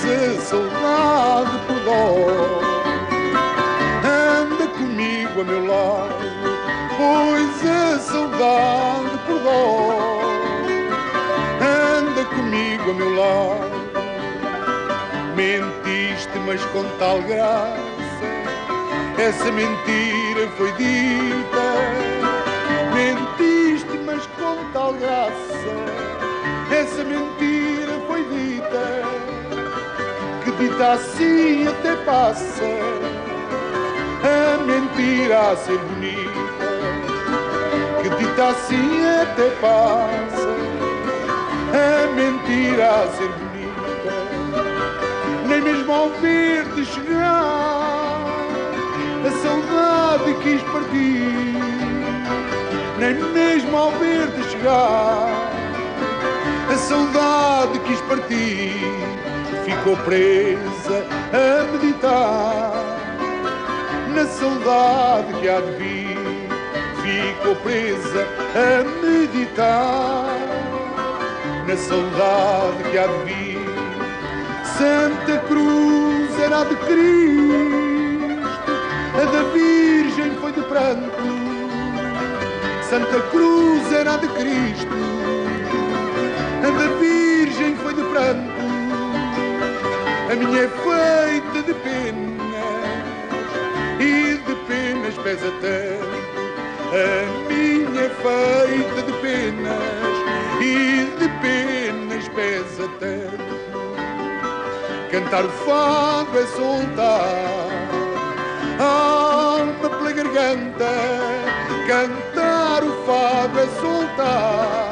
a saudade por dó anda comigo a meu lado, pois a saudade por dó anda comigo a meu lado. Mentiste, mas com tal graça, essa mentira foi dita. Mentiste, mas com tal graça, essa mentira foi dita, que dita assim até passa a mentira a ser bonita, que dita assim até passa a mentira a ser bonita. Nem mesmo ao ver-te chegar a saudade quis partir, nem mesmo ao ver-te chegar a saudade quis partir. Ficou presa a meditar na saudade que há de vir. Ficou presa a meditar na saudade que há de vir. Santa Cruz era a de Cristo, a da Virgem foi de pranto. Santa Cruz era a de Cristo, a da Virgem foi de pranto. A minha é feita de penas e de penas pesa tanto. A minha é feita de penas e de penas pesa tanto. Cantar o fado é soltar a alma pela garganta. Cantar o fado é soltar